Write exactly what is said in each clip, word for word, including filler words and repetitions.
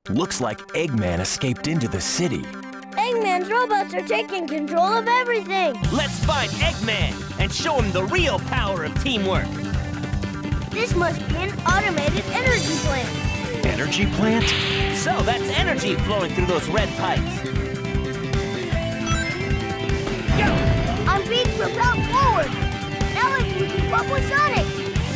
Looks like Eggman escaped into the city. Eggman's robots are taking control of everything. Let's find Eggman and show him the real power of teamwork. This must be an automated energy plant. Energy plant? So that's energy flowing through those red pipes. Go! I'm being propelled forward. Now I can keep up with Sonic.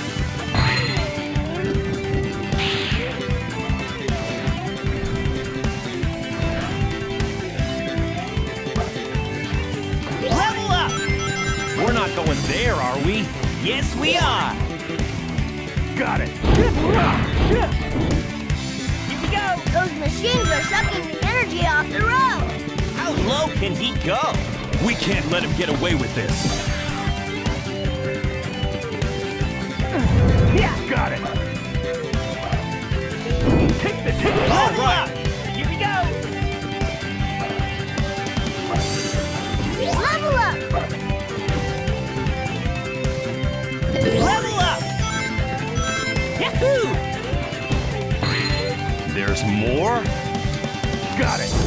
Level up! We're not going there, are we? Yes, we are. Got it. Here we go. Those machines are sucking the energy off the road. How low can he go? We can't let him get away with this. Yeah. Got it. Take the ticket. All All right. right. Here we go. Level up. Level up. Yahoo! There's more? Got it.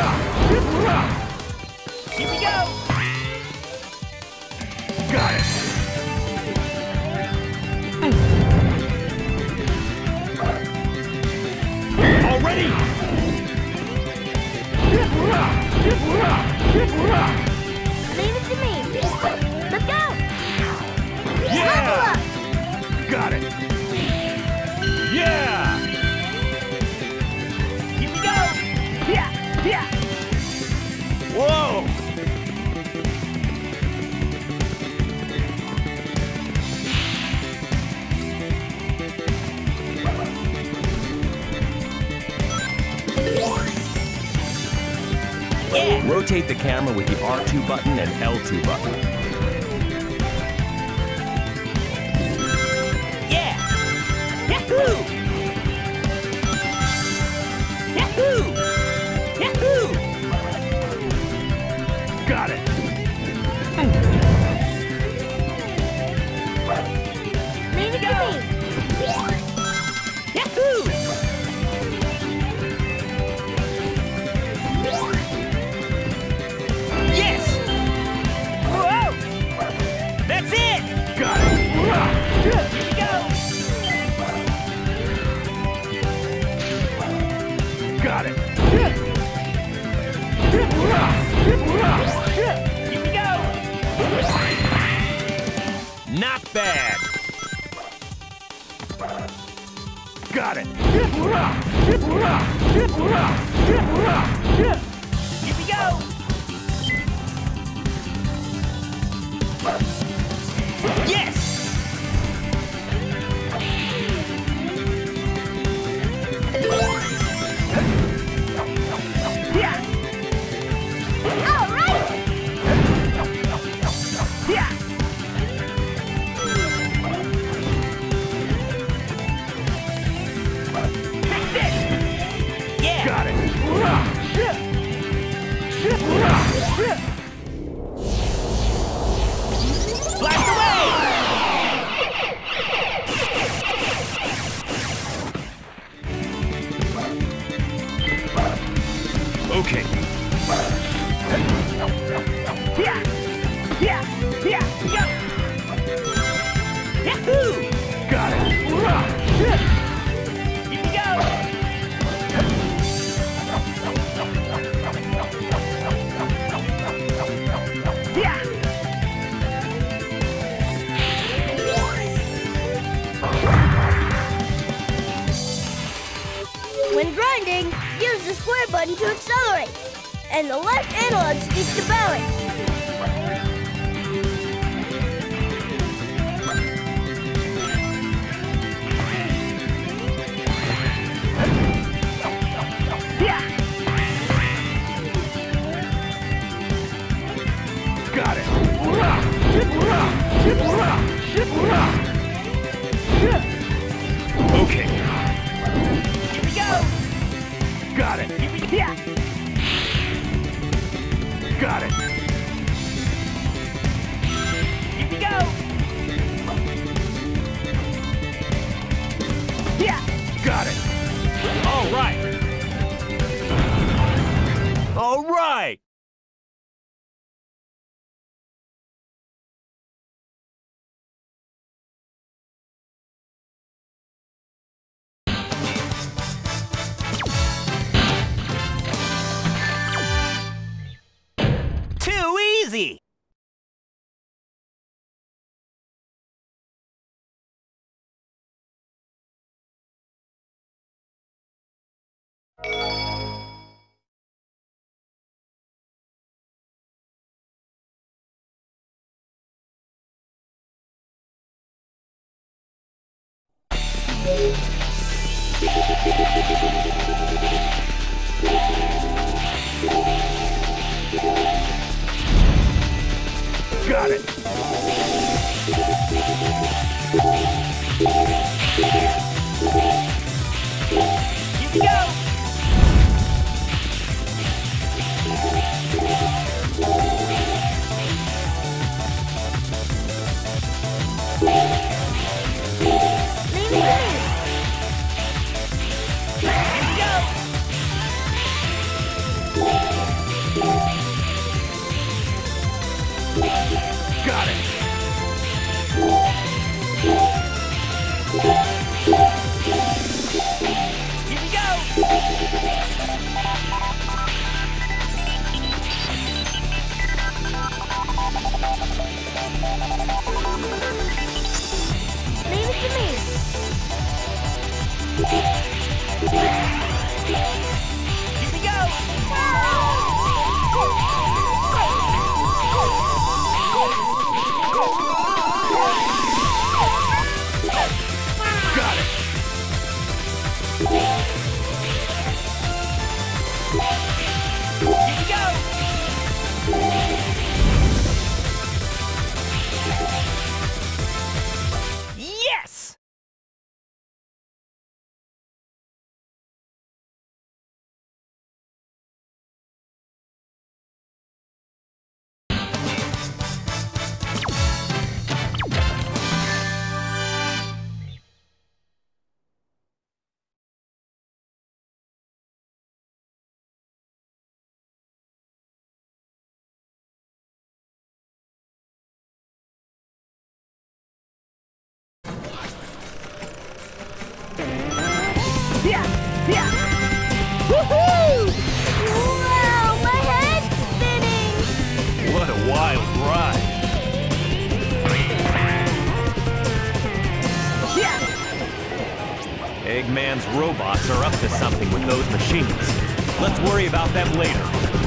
Here we go. Got it. Already? Leave it to me. Let's go. Yeah! Level up. Got it. Yeah! Here we go. Yeah, yeah. Whoa! Yeah. Rotate the camera with the R two button and L two button. Yeah. Yahoo! Yahoo! Yahoo! Got it. Leave it to me. Yahoo! Yes! Whoa! That's it! Got it. Here we go! Got it. Here we go! Not bad. Got it. Here we go! Yes! Yeah! All right. Yeah! Take this! Yeah! Got it. Blast away! Okay. Yeah! Yeah! Yeah! Go! Yahoo! Got it. Here we go! Yeah! When grinding, use the square button to accelerate, and the left analog stick to balance. Yeah! Got it. Okay. Here we go! Got it. Here we go! Yeah! Got it. Here we go! Yeah! Got it. All right. All right! Too easy! Got it. Here we go! Leave it to me. Here we go! Got it. Here we go! Leave it to me. Here we go! Got it. Here we go! Yes! Yeah, yeah. Woohoo! Wow, my head's spinning. What a wild ride! Yeah. Eggman's robots are up to something with those machines. Let's worry about them later.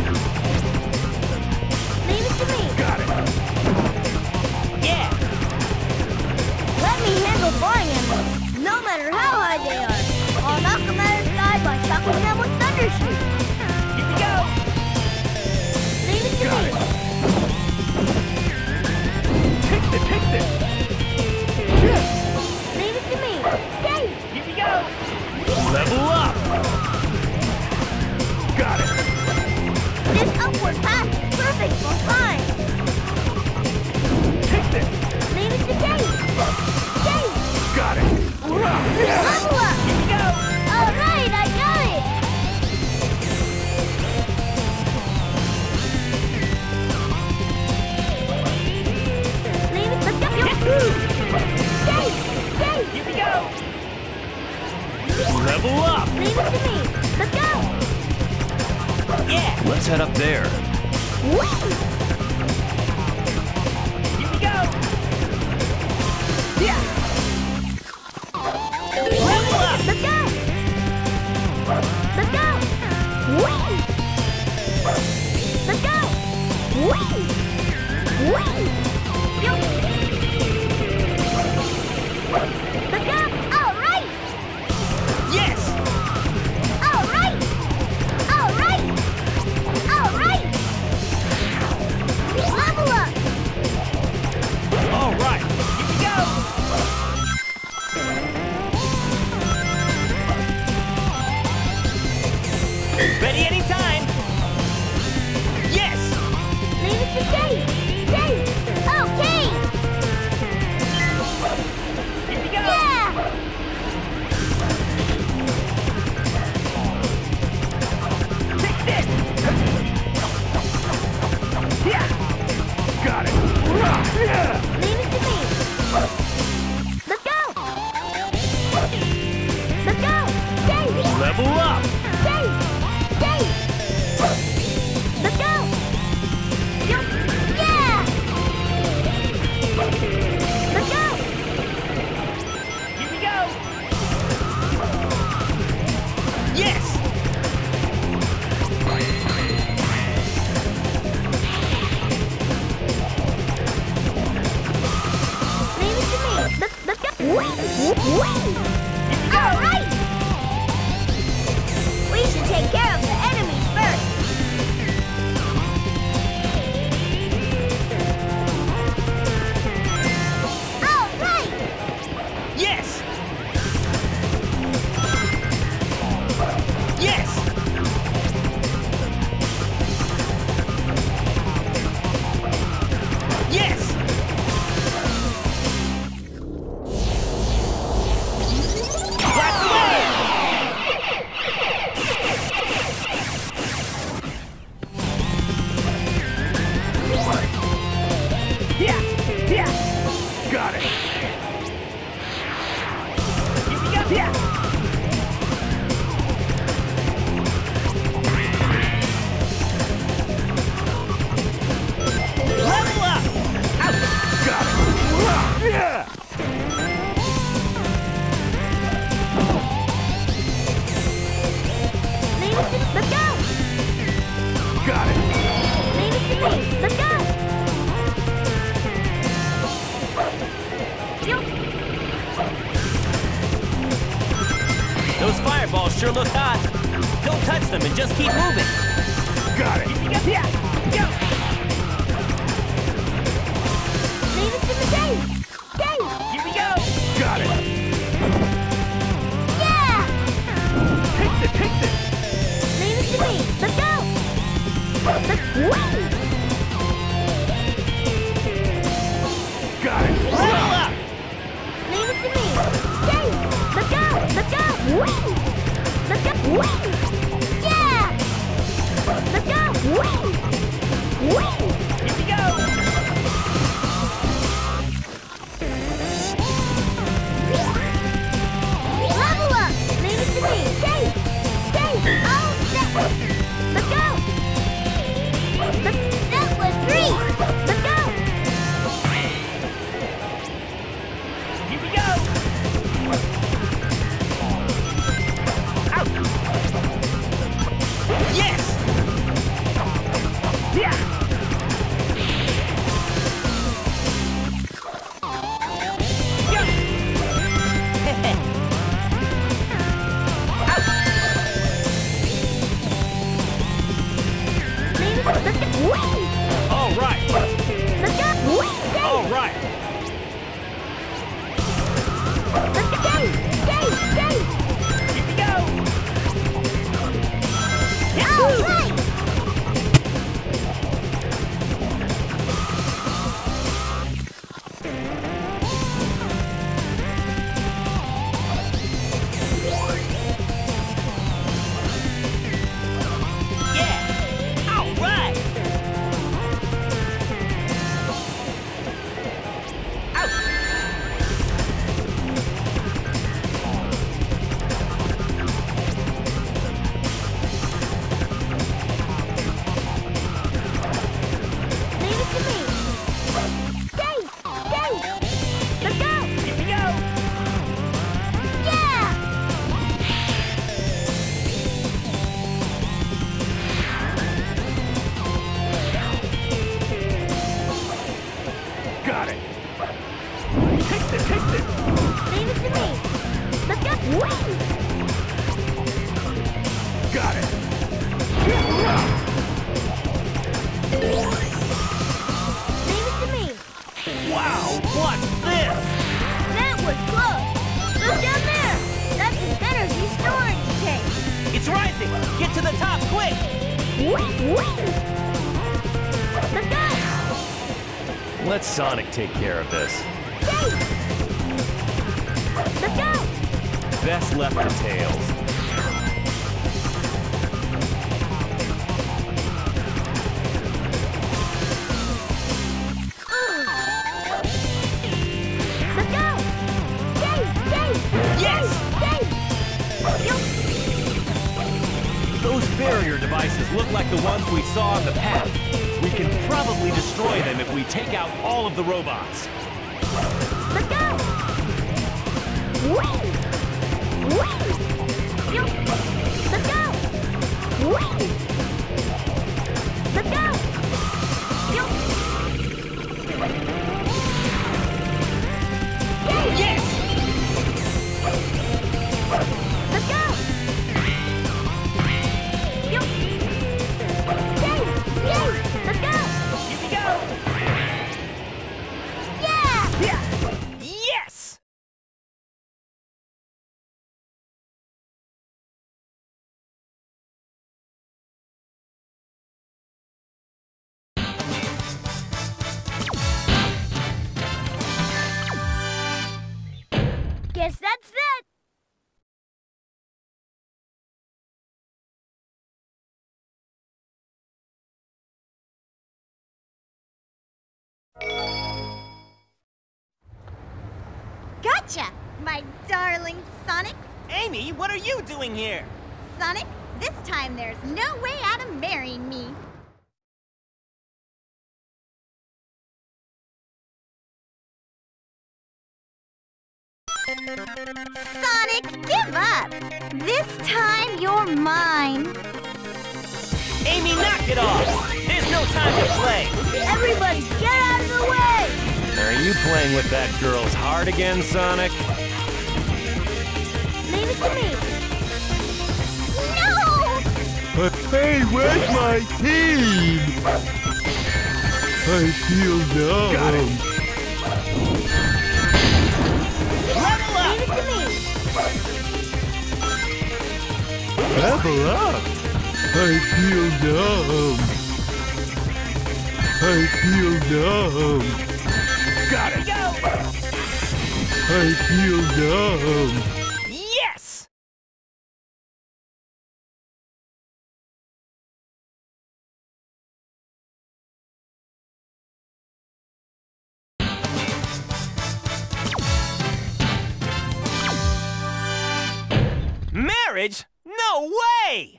Leave it to me. Got it. Yeah! Let me handle flying enemies, no matter how high they are. I'll knock them out of the sky by shocking them with thunder shoot. Here we go! Leave it to Got me. it. Take this, take this. Leave it to me. Yay! Here we go! Level up! Got it. This upward path is perfect for flying. Take this. Leave it to Kate. Kate! Got it. Yeah. Level up! Here we go! All right, I got it! Leave it, let's go! Kate! Kate! Here we go! Level up! Leave it to me! Let's go! Yeah! Let's head up there. Whee! Here we go! Yeah! Level up! Let's go! Let's go! Whee! Let's go! Whee! Whee! Let's go! All right! Yes! All right! All right! All right! Level up! All right! Here we go! Level up! Got it! Yeah! Leave it to let's go! Got it! Leave it to me! Let's go! Yo. Those fireballs sure look hot. Don't touch them and just keep moving. Got it! Yeah! Go! Leave it to me, Dave! Dave! Here we go! Got it! Yeah! Take this! Take this! Leave it to me! Let's go! Let's win! Got it! Level up! Leave it to me! Dave! Let's go! Let's go! Win! Let's go! Win! Yeah! Let's go! Win! Win! Here we go! Level up! Leave it to me! Dave! Dave! All set! Let's go! Let's, that was great! Let's go! Here we go! Out! Yes! Yeah! Go! Leave it, let's go! Win! All right! Let's go! Win! Dave! All right! Let's go! Dave! Dave! Dave! Here we go! All right! Yeah! All right! Out! Leave it to me! Dave! Dave! Let's go! Here we go! Yeah! Got it! Take this! Take this! Leave it to me! Let's go! Win! Got it! Leave it to me! Wow! What's this? That was close! Look down there! That's an energy storage tank! It's rising! Get to the top, quick! Win! Win! Let's go! Let Sonic take care of this. Dave! Let's go! Best left to Tails. Let's go! Dave! Dave! Yes! Dave! Dave! Those barrier devices look like the ones we saw on the path. We can probably destroy them if we take out all of the robots. Let's go! Win! Win! Let's go! Win! Let's go! Yes! Let's go! Dave! Dave! Let's go! Here we go! Yeah! Yes! Guess that's that! Gotcha! my darling Sonic. Amy, what are you doing here? Sonic, this time there's no way out of marrying me. Sonic, give up! This time you're mine. Amy, knock it off! There's no time to play! Everybody, get out of the way! Are you playing with that girl's heart again, Sonic? Leave it to me. No! But hey, where's my team? I feel dumb. Got it. Level up! Leave it to me. Level up. I feel dumb. I feel dumb. Got it. Go! I feel dumb. Yes! Marriage? No way!